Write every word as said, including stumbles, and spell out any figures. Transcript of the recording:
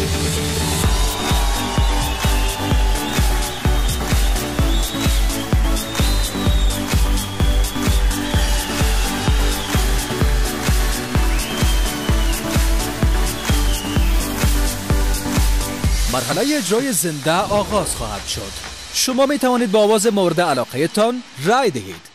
مرحله اجرای زنده آغاز خواهد شد. شما می توانید با آواز مورد علاقه تان رای دهید.